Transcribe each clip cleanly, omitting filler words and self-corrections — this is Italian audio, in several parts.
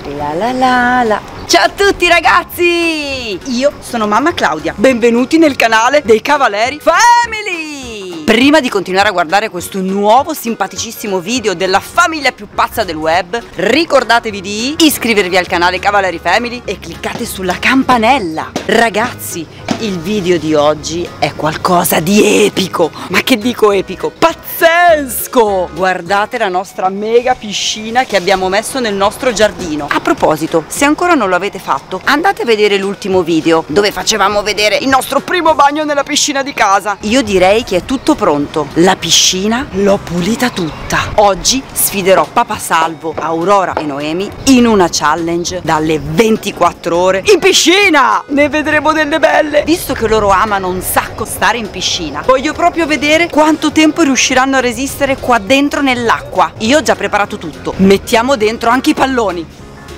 La la la la. Ciao a tutti ragazzi! Io sono mamma Claudia. Benvenuti nel canale dei Cavalieri Family! Prima di continuare a guardare questo nuovo simpaticissimo video della famiglia più pazza del web, ricordatevi di iscrivervi al canale Cavalieri Family e cliccate sulla campanella. Ragazzi, il video di oggi è qualcosa di epico. Ma che dico epico? Pazzesco! Guardate la nostra mega piscina che abbiamo messo nel nostro giardino. A proposito, se ancora non lo avete fatto, andate a vedere l'ultimo video dove facevamo vedere il nostro primo bagno nella piscina di casa. Io direi che è tutto pronto. La piscina l'ho pulita tutta. Oggi sfiderò Papà Salvo, Aurora e Noemi in una challenge dalle 24 ore in piscina. Ne vedremo delle belle. Visto che loro amano un sacco stare in piscina, voglio proprio vedere quanto tempo riusciranno a resistere qua dentro nell'acqua. Io ho già preparato tutto. Mettiamo dentro anche i palloni.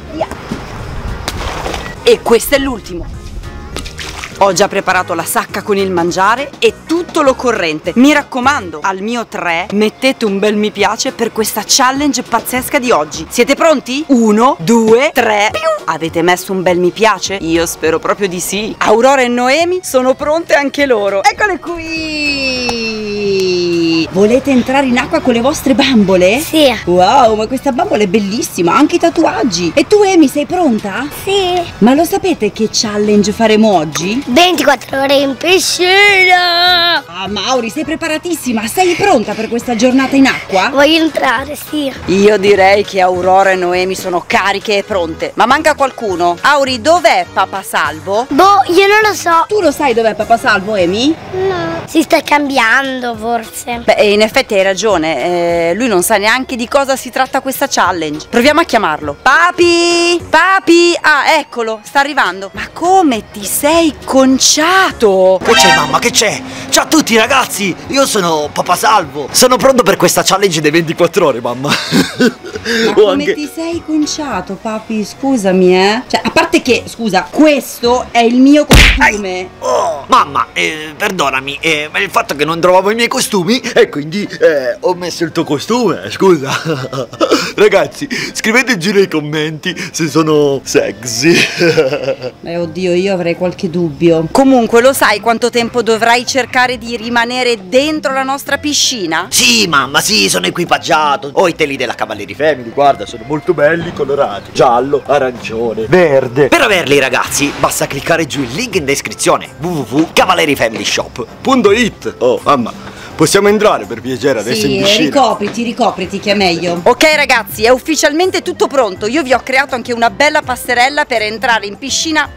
E questo è l'ultimo. Ho già preparato la sacca con il mangiare e tutto l'occorrente. Mi raccomando, al mio 3 mettete un bel mi piace per questa challenge pazzesca di oggi. Siete pronti? 1, 2, 3. Avete messo un bel mi piace? Io spero proprio di sì. Aurora e Noemi sono pronte anche loro. Eccole qui! Volete entrare in acqua con le vostre bambole? Sì. Wow, ma questa bambola è bellissima, ha anche i tatuaggi. E tu, Emi, sei pronta? Sì. Ma lo sapete che challenge faremo oggi? 24 ore in piscina. Ah, Mauri, sei preparatissima? Sei pronta per questa giornata in acqua? Voglio entrare, sì. Io direi che Aurora e Noemi sono cariche e pronte. Ma manca qualcuno. Auri, dov'è Papà Salvo? Boh, io non lo so. Tu lo sai dov'è Papà Salvo, Emi? No. Si sta cambiando, forse. Beh, in effetti hai ragione. Lui non sa neanche di cosa si tratta questa challenge. Proviamo a chiamarlo. Papi! Papi! Ah, eccolo, sta arrivando. Ma come ti sei conciato? Che c'è, mamma, che c'è? Ciao a tutti ragazzi, io sono Papà Salvo. Sono pronto per questa challenge dei 24 ore, mamma. Ma come ti sei conciato, papi? Scusami, Cioè, a parte che, scusa, questo è il mio costume. Oh, mamma, perdonami, ma il fatto che non trovavo i miei costumi e quindi ho messo il tuo costume, scusa. Ragazzi, scrivete giù nei commenti se sono sexy. Oddio, io avrei qualche dubbio. Comunque, lo sai quanto tempo dovrai cercare di rimanere dentro la nostra piscina? Sì, mamma, sì, sono equipaggiato. Ho i teli della Cavalieri Family, guarda, sono molto belli, colorati. Giallo, arancione, verde. Per averli, ragazzi, basta cliccare giù il link in descrizione: www.cavalierifamilyshop.it. Oh, mamma, possiamo entrare per piacere adesso in piscina? Ricopriti che è meglio. Ok ragazzi, è ufficialmente tutto pronto. Io vi ho creato anche una bella passerella per entrare in piscina.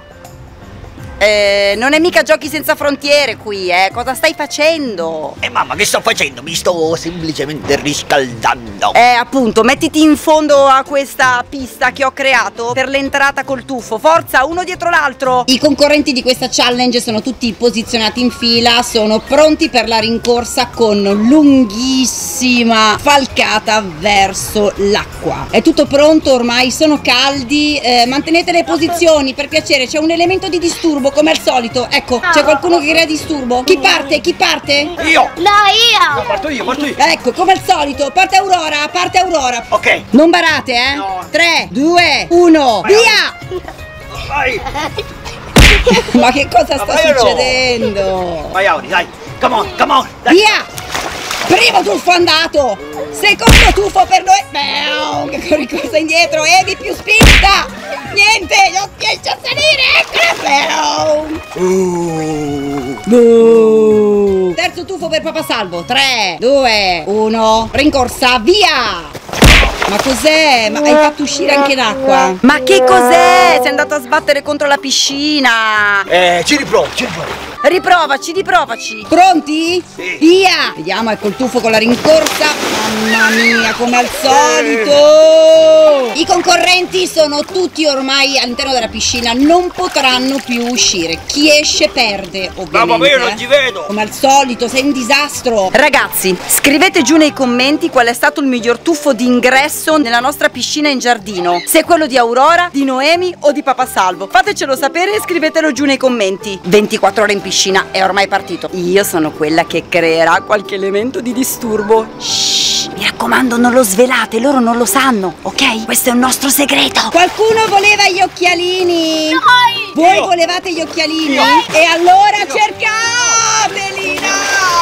Non è mica giochi senza frontiere qui, cosa stai facendo? Mamma, che sto facendo? Mi sto semplicemente riscaldando. Appunto, mettiti in fondo a questa pista che ho creato per l'entrata col tuffo. Forza, uno dietro l'altro. I concorrenti di questa challenge sono tutti posizionati in fila, sono pronti per la rincorsa con lunghissima falcata verso l'acqua. È tutto pronto ormai, sono caldi, mantenete le posizioni per piacere, c'è un elemento di disturbo come al solito. Ecco, c'è qualcuno che crea disturbo. Chi parte? Chi parte? Io! No, io! Parto io. Ecco, come al solito, parte Aurora. Ok. Non barate, No. 3, 2, 1, via! Vai! Ma che cosa sta vai o no? succedendo? Vai, Auri, dai! Come on, dai! Via! Primo tuffo andato! Secondo tuffo per noi! Che ricorsa indietro! Evi più spinta! Niente! Non riesce a salire! Eccola! Terzo tuffo per Papà Salvo! 3, 2, 1, rincorsa, via! Ma cos'è? Ma hai fatto uscire anche l'acqua? Ma che cos'è? Sei andato a sbattere contro la piscina! Ci riprovo. Riprovaci. Pronti? Sì. Via! Vediamo, ecco il tuffo con la rincorsa. Mamma mia, come al solito! I concorrenti sono tutti ormai all'interno della piscina, non potranno più uscire. Chi esce perde, ovviamente. Ma io non ci vedo! Come al solito, sei un disastro. Ragazzi, scrivete giù nei commenti qual è stato il miglior tuffo d'ingresso nella nostra piscina in giardino. Se è quello di Aurora, di Noemi o di Papà Salvo. Fatecelo sapere e scrivetelo giù nei commenti. 24 ore in piscina è ormai partito. Io sono quella che creerà qualche elemento di disturbo. Shhh. Shh, mi raccomando, non lo svelate, loro non lo sanno, ok? Questo è un nostro segreto. Qualcuno voleva gli occhialini? Voi volevate gli occhialini? E allora cercateli in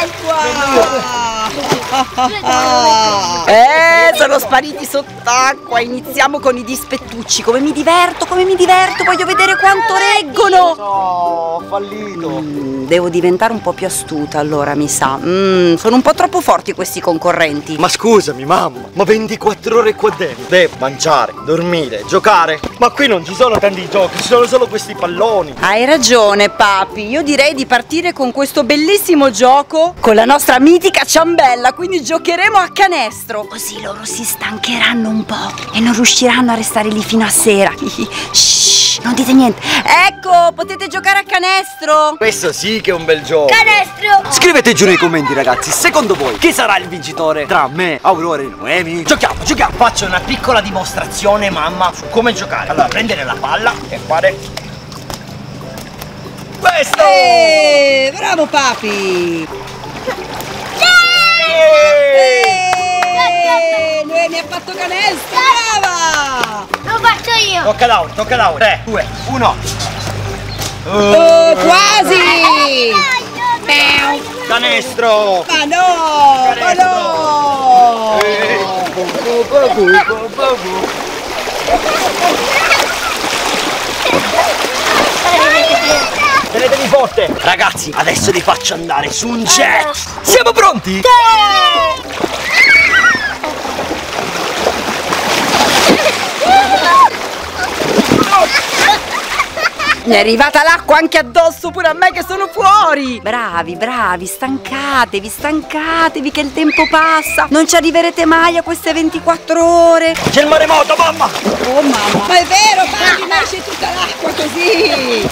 acqua! Sono spariti sott'acqua. Iniziamo con i dispettucci. Come mi diverto, voglio vedere quanto reggono. Ho fallito. Devo diventare un po' più astuta, allora mi sa. Sono un po' troppo forti questi concorrenti. Ma scusami mamma, ma 24 ore qua dentro. Devo mangiare, dormire, giocare. Ma qui non ci sono tanti giochi, ci sono solo questi palloni. Hai ragione, papi. Io direi di partire con questo bellissimo gioco con la nostra mitica ciambella. Quindi giocheremo a canestro. Così loro si stancheranno un po' e non riusciranno a restare lì fino a sera. Shh, non dite niente. Ecco, potete giocare a canestro. Questo sì che è un bel gioco. Canestro! Scrivete giù nei commenti ragazzi, secondo voi chi sarà il vincitore tra me, Aurora e Noemi? Giochiamo. Faccio una piccola dimostrazione, mamma, su come giocare. Allora, prendere la palla e fare questo! Bravo papi! Noemi ha fatto canestro, brava! Lo faccio io! Tocca a Laura. 3, 2, 1. Quasi! Canestro! Ma no! Ma no! Tenetevi forte! Ragazzi, adesso li faccio andare su un jet! Siamo pronti? Mi è arrivata l'acqua anche addosso pure a me che sono fuori. Bravi, stancatevi che il tempo passa. Non ci arriverete mai a queste 24 ore. C'è il maremoto, mamma! Oh mamma! Ma è vero, papi, ma esce tutta l'acqua così!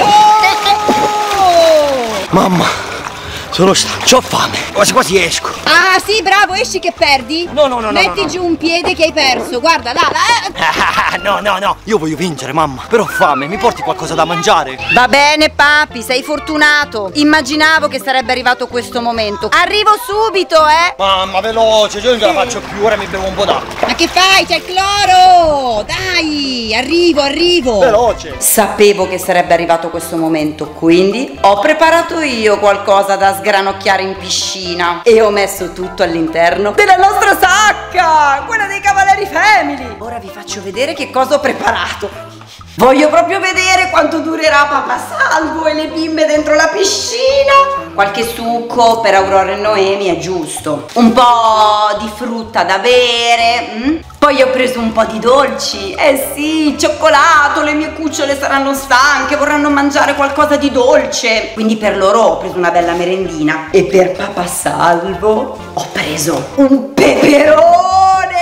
No! Mamma, sono stanco, ho fame. Quasi esco. Ah sì, bravo, esci che perdi? No. Metti giù un piede che hai perso, guarda, là. No. Io voglio vincere mamma, però ho fame, mi porti qualcosa da mangiare? Va bene, papi, sei fortunato. Immaginavo che sarebbe arrivato questo momento. Arrivo subito, Mamma, veloce, io non ce la faccio più, ora mi bevo un po' d'acqua. Ma che fai? C'è il cloro! Dai, arrivo! Veloce! Sapevo che sarebbe arrivato questo momento, quindi ho preparato io qualcosa da sgranocchiare in piscina e ho messo tutto all'interno della nostra sacca, quella dei Cavaleri Family. Ora vi faccio vedere che cosa ho preparato. Voglio proprio vedere quanto durerà Papà Salvo e le bimbe dentro la piscina. Qualche succo per Aurora e Noemi è giusto. Un po' di frutta da bere. Poi ho preso un po' di dolci. Eh sì, cioccolato, le mie cucciole saranno stanche, vorranno mangiare qualcosa di dolce. Quindi per loro ho preso una bella merendina. E per Papà Salvo ho preso un peperone.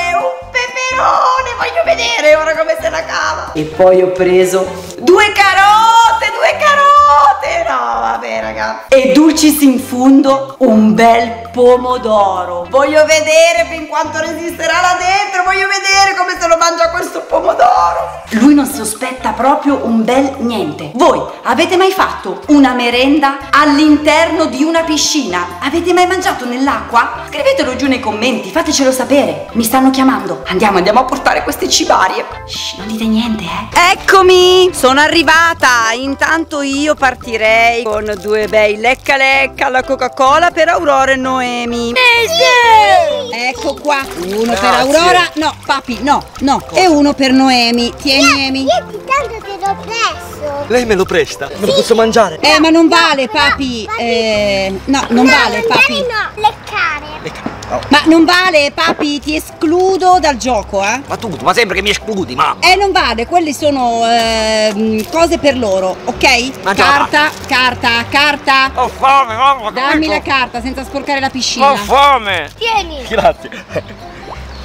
Voglio vedere ora come se la cava. E poi ho preso due carote. No, vabbè ragazzi. E dulcis in fundo un bel pomodoro. Voglio vedere fin quanto resisterà là dentro. Voglio vedere come se lo mangia questo pomodoro. Lui non sospetta proprio un bel niente. Voi avete mai fatto una merenda all'interno di una piscina? Avete mai mangiato nell'acqua? Scrivetelo giù nei commenti, fatecelo sapere. Mi stanno chiamando. Andiamo a portare queste cibarie. Shh, non dite niente, Eccomi, sono arrivata. Intanto io partirei con due bei lecca alla Coca-Cola per Aurora e Noemi. Ecco qua, uno per Aurora. No, papi, no. E uno per Noemi. Tieni, Emi. Io tanto te l'ho preso! Lei me lo presta? Me lo posso mangiare? Ma non vale, papi. No, non vale, papi. No, leccare! Ma non vale, papi, ti escludo dal gioco, Ma tu, ma sempre che mi escludi, mamma! Non vale, quelle sono cose per loro, ok? Mangiala. Carta. Ho fame, mamma! Dammi la carta senza sporcare la piscina. Ho fame! Tieni! Grazie.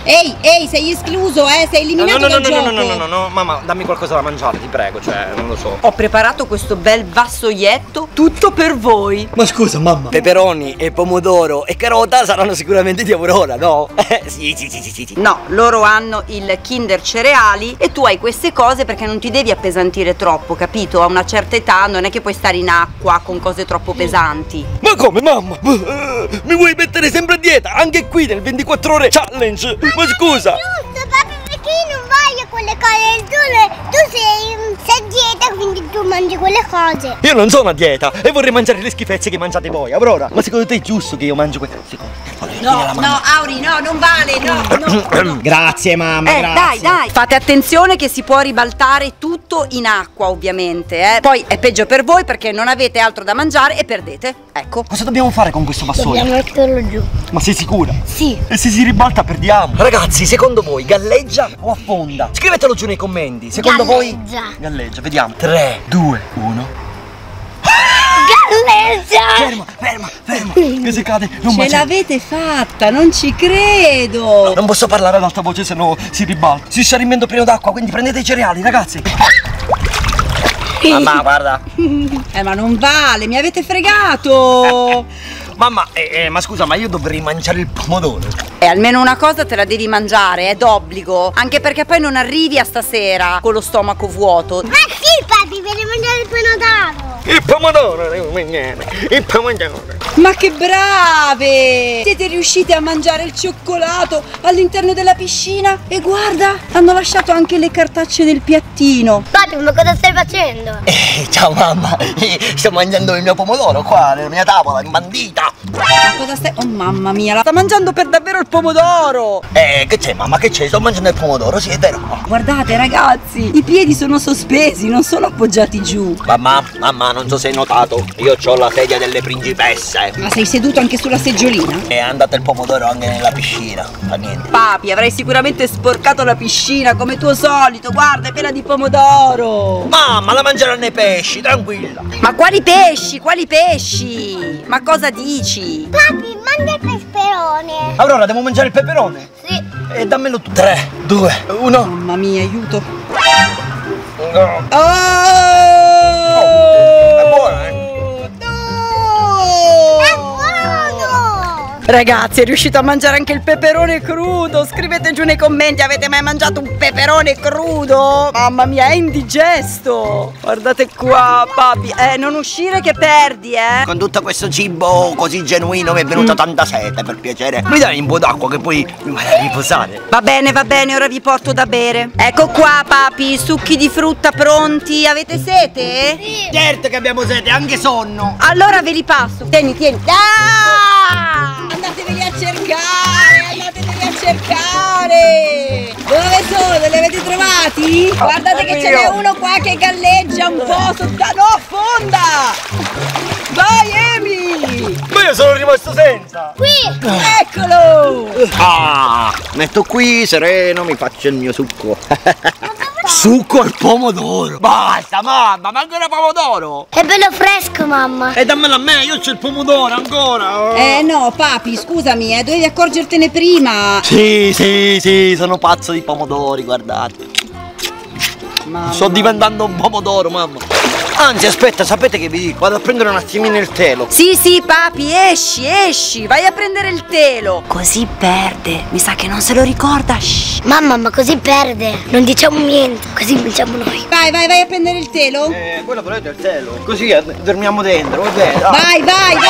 Ehi, sei escluso, sei eliminato dal gioco. No, mamma, dammi qualcosa da mangiare, ti prego, cioè, non lo so. Ho preparato questo bel vassoietto tutto per voi. Ma scusa, mamma, peperoni e pomodoro e carota saranno sicuramente di Aurora, no? Sì. No, loro hanno il Kinder cereali e tu hai queste cose perché non ti devi appesantire troppo, capito? A una certa età non è che puoi stare in acqua con cose troppo pesanti. Ma come, mamma? Mi vuoi mettere sempre a dieta? Anche qui nel 24 ore challenge? Ma scusa! Giusto, papi, perché io non voglio quelle cose. Tu sei a dieta, quindi tu mangi quelle cose. Io non sono a dieta e vorrei mangiare le schifezze che mangiate voi, Aurora. Ma secondo te è giusto che io mangio queste cose? No, Auri, no, non vale, no. Grazie, mamma, grazie. Dai. Fate attenzione che si può ribaltare tutto in acqua, ovviamente, Poi è peggio per voi perché non avete altro da mangiare e perdete. Ecco. Cosa dobbiamo fare con questo vassoio? Dobbiamo metterlo giù. Ma sei sicura? Sì. E se si ribalta perdiamo. Ragazzi, secondo voi galleggia o affonda? Scrivetelo giù nei commenti. Secondo voi galleggia, vediamo. 3, 2, 1. Galleggia! Ferma. Che se cade non Ce mangia. l'avete fatta, non ci credo. Non posso parlare ad alta voce, se no si ribalta. Si sta riempiendo pieno d'acqua, quindi prendete i cereali, ragazzi. Mamma, guarda. Ma non vale, mi avete fregato. Mamma, ma scusa, ma io dovrei mangiare il pomodoro? E almeno una cosa te la devi mangiare, è d'obbligo. Anche perché poi non arrivi a stasera con lo stomaco vuoto. Ma sì, papi, vieni a mangiare il pomodoro. Il pomodoro devo mangiare, il pomodoro. Ma che brave! Siete riuscite a mangiare il cioccolato all'interno della piscina? E guarda, hanno lasciato anche le cartacce nel piattino. Papi, ma cosa stai facendo? Ciao mamma, sto mangiando il mio pomodoro qua nella mia tavola, imbandita. Ma cosa stai... Oh mamma mia, sta mangiando per davvero il pomodoro! Che c'è mamma, che c'è? Sto mangiando il pomodoro, sì è vero. Guardate ragazzi, i piedi sono sospesi, non sono appoggiati giù. Mamma, non so se hai notato, io ho la sedia delle principesse. Ma sei seduto anche sulla seggiolina? È andato il pomodoro anche nella piscina, fa niente. Papi, avrai sicuramente sporcato la piscina come tuo solito. Guarda, è piena di pomodoro. Mamma, la mangeranno i pesci, tranquilla. Ma quali pesci? Quali pesci? Ma cosa dici? Papi, mangia il peperone. Aurora, devo mangiare il peperone? Sì. Dammelo tu. 3, 2, 1. Mamma mia, aiuto. No. È buono, È buono. Ragazzi, è riuscito a mangiare anche il peperone crudo. Scrivete giù nei commenti, avete mai mangiato un peperone crudo? Mamma mia, è indigesto. Guardate qua, papi. Non uscire che perdi, Con tutto questo cibo così genuino mi è venuta tanta sete, per piacere. Mi dai un po' d'acqua che poi mi vado a riposare. Va bene, ora vi porto da bere. Ecco qua, papi, succhi di frutta pronti. Avete sete? Sì. Certo che abbiamo sete, anche sonno. Allora ve li passo. Tieni. Andateveli a cercare! Dove sono? Li avete trovati? Guardate che ce n'è uno qua che galleggia un po' sotto. No, affonda! Vai Emi! Ma io sono rimasto senza. Qui. Eccolo! Metto qui, sereno, mi faccio il mio succo. Succo al pomodoro. Basta, mamma, ma ancora pomodoro. È bello fresco, mamma. E dammelo a me, io c'ho il pomodoro ancora. No, papi, scusami, dovevi accorgertene prima. Sì, sono pazzo di pomodori, guardate. Sto diventando un pomodoro, mamma. Anzi, aspetta, sapete che vi dico? Vado a prendere un attimino il telo. Sì, papi, esci, vai a prendere il telo. Così perde, mi sa che non se lo ricorda. Shh. Mamma, ma così perde. Non diciamo niente, così vinciamo noi. Vai a prendere il telo. Quello volete il telo. Così dormiamo dentro, va bene. Vai!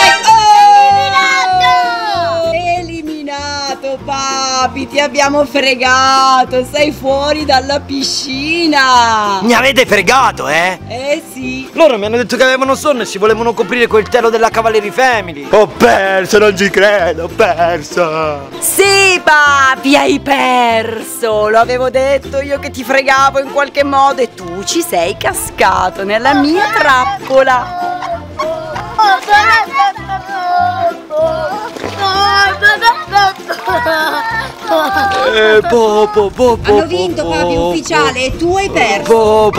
Oh! Eliminato, papi, ti abbiamo fregato, sei fuori dalla piscina. Mi avete fregato, Sì. Loro mi hanno detto che avevano sonno e si volevano coprire col telo della Cavalieri Family. Ho perso, non ci credo, ho perso. Sì, papi, hai perso. Lo avevo detto io che ti fregavo in qualche modo e tu ci sei cascato nella mia trappola. Hanno vinto, papi, ufficiale, e tu hai perso.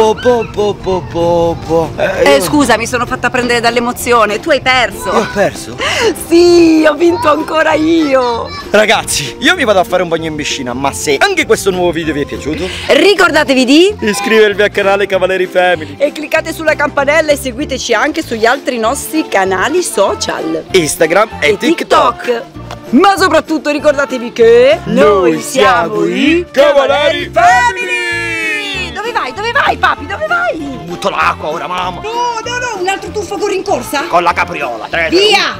Scusa, mi sono fatta prendere dall'emozione. Tu hai perso. Io ho perso? Sì, ho vinto ancora io. Ragazzi, io mi vado a fare un bagno in piscina, ma se anche questo nuovo video vi è piaciuto, Ricordatevi di iscrivervi al canale Cavaleri Family e cliccate sulla campanella e seguiteci anche sugli altri nostri canali social, Instagram e TikTok. Ma soprattutto ricordatevi che noi siamo i Cavaleri Family. Dove vai? Dove vai, papi? Dove vai? Butto l'acqua ora, mamma. No, un altro tuffo con rincorsa? Con la capriola. 3, Via!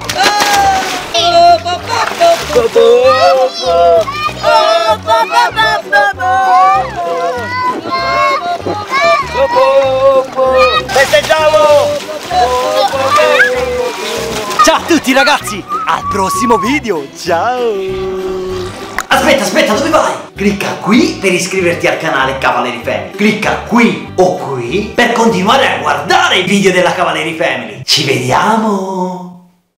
Festeggiamo! Ciao a tutti ragazzi, al prossimo video, ciao! Aspetta, dove vai? Clicca qui per iscriverti al canale Cavaleri Family. Clicca qui o qui per continuare a guardare i video della Cavaleri Family. Ci vediamo!